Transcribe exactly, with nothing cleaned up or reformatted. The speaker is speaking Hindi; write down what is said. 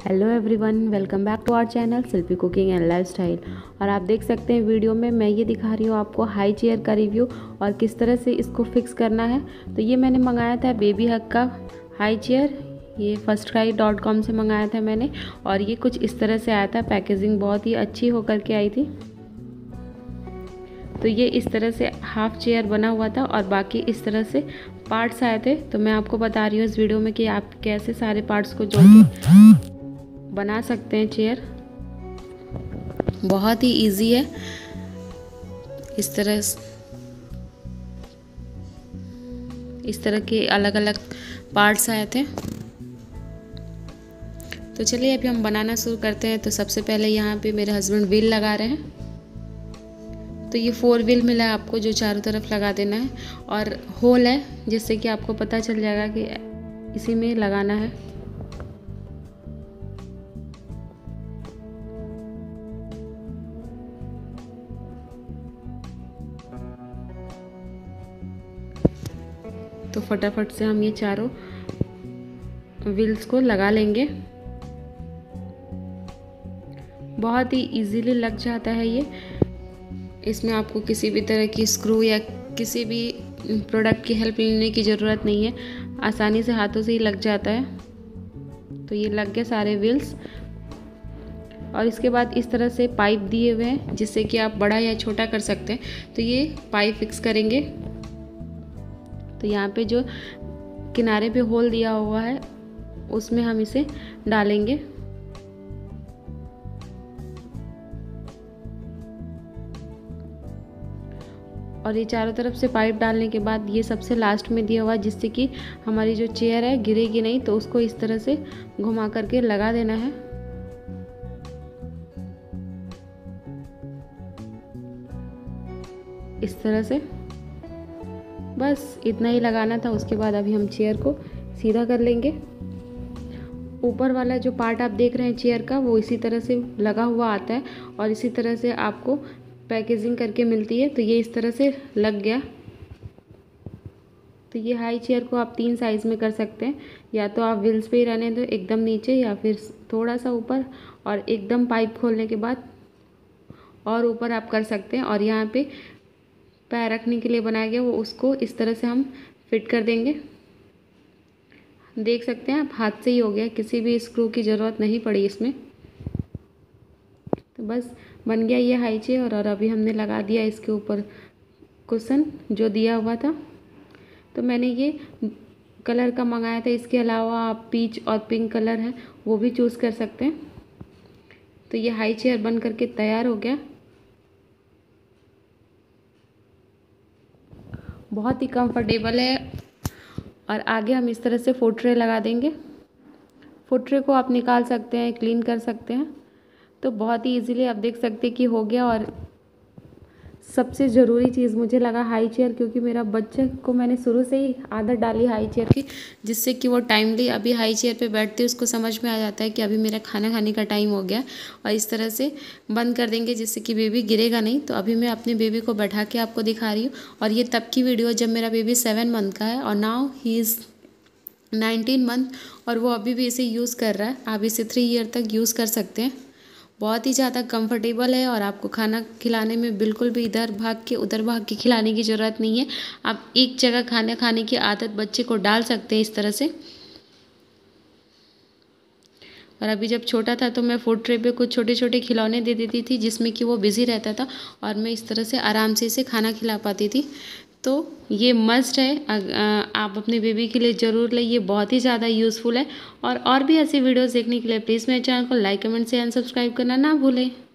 Hello everyone, welcome back to our channel Shilpi cooking and lifestyle. और आप देख सकते हैं वीडियो में मैं ये दिखा रही हूँ आपको हाई चेयर का रिव्यू और किस तरह से इसको फिक्स करना है। तो ये मैंने मंगाया था बेबी हग का हाई चेयर, ये फर्स्ट क्राई डॉट कॉम से मंगाया था मैंने। और ये कुछ इस तरह से आया था, पैकेजिंग बहुत ही अच्छी होकर के आई थी। तो ये इस तरह से हाफ चेयर बना हुआ था और बाकी इस तरह से पार्ट्स आए थे। तो मैं आपको बता रही हूँ इस वीडियो में कि आप कैसे सारे पार्ट्स को जोड़ के बना सकते हैं चेयर। बहुत ही इजी है। इस तरह इस तरह के अलग अलग पार्ट्स आए थे। तो चलिए अभी हम बनाना शुरू करते हैं। तो सबसे पहले यहाँ पे मेरे हस्बैंड व्हील लगा रहे हैं। तो ये फोर व्हील मिला है आपको, जो चारों तरफ लगा देना है और होल है जिससे कि आपको पता चल जाएगा कि इसी में लगाना है। तो फटाफट से हम ये चारों व्हील्स को लगा लेंगे। बहुत ही इजीली लग जाता है ये। इसमें आपको किसी भी तरह की स्क्रू या किसी भी प्रोडक्ट की हेल्प लेने की ज़रूरत नहीं है, आसानी से हाथों से ही लग जाता है। तो ये लग गए सारे व्हील्स। और इसके बाद इस तरह से पाइप दिए हुए हैं जिससे कि आप बड़ा या छोटा कर सकते हैं। तो ये पाइप फिक्स करेंगे। तो यहाँ पे जो किनारे पे होल दिया हुआ है उसमें हम इसे डालेंगे। और ये चारों तरफ से पाइप डालने के बाद ये सबसे लास्ट में दिया हुआ है जिससे कि हमारी जो चेयर है गिरेगी नहीं। तो उसको इस तरह से घुमा करके लगा देना है। इस तरह से बस इतना ही लगाना था। उसके बाद अभी हम चेयर को सीधा कर लेंगे। ऊपर वाला जो पार्ट आप देख रहे हैं चेयर का, वो इसी तरह से लगा हुआ आता है और इसी तरह से आपको पैकेजिंग करके मिलती है। तो ये इस तरह से लग गया। तो ये हाई चेयर को आप तीन साइज़ में कर सकते हैं, या तो आप व्हील्स पे ही रहने दो एकदम नीचे, या फिर थोड़ा सा ऊपर और एकदम पाइप खोलने के बाद और ऊपर आप कर सकते हैं। और यहाँ पे पैर रखने के लिए बनाया गया, वो उसको इस तरह से हम फिट कर देंगे। देख सकते हैं आप, हाथ से ही हो गया, किसी भी स्क्रू की ज़रूरत नहीं पड़ी इसमें। तो बस बन गया ये हाई चेयर। और अभी हमने लगा दिया इसके ऊपर कुशन जो दिया हुआ था। तो मैंने ये कलर का मंगाया था, इसके अलावा आप पीच और पिंक कलर है वो भी चूज़ कर सकते हैं। तो ये हाई चेयर बन करके तैयार हो गया। बहुत ही कंफर्टेबल है। और आगे हम इस तरह से फुट ट्रे लगा देंगे। फुट ट्रे को आप निकाल सकते हैं, क्लीन कर सकते हैं। तो बहुत ही इजीली आप देख सकते हैं कि हो गया। और सबसे ज़रूरी चीज़ मुझे लगा हाई चेयर, क्योंकि मेरा बच्चे को मैंने शुरू से ही आदत डाली हाई चेयर की, जिससे कि वो टाइमली अभी हाई चेयर पे बैठते उसको समझ में आ जाता है कि अभी मेरा खाना खाने का टाइम हो गया। और इस तरह से बंद कर देंगे जिससे कि बेबी गिरेगा नहीं। तो अभी मैं अपने बेबी को बैठा के आपको दिखा रही हूँ। और ये तब की वीडियो जब मेरा बेबी सेवन मंथ का है और now he is nineteen month, और वो अभी भी इसे यूज़ कर रहा है। आप इसे थ्री ईयर तक यूज़ कर सकते हैं। बहुत ही ज़्यादा कंफर्टेबल है और आपको खाना खिलाने में बिल्कुल भी इधर भाग के उधर भाग के खिलाने की ज़रूरत नहीं है। आप एक जगह खाना खाने की आदत बच्चे को डाल सकते हैं इस तरह से। और अभी जब छोटा था तो मैं फूड ट्रे पे कुछ छोटे छोटे खिलौने दे देती थी जिसमें कि वो बिज़ी रहता था और मैं इस तरह से आराम से इसे खाना खिला पाती थी। तो ये मस्ट है, आप अपने बेबी के लिए ज़रूर लें। ये बहुत ही ज़्यादा यूज़फुल है। और और भी ऐसी वीडियोस देखने के लिए प्लीज़ मेरे चैनल को like, comment, share and subscribe करना ना भूलें।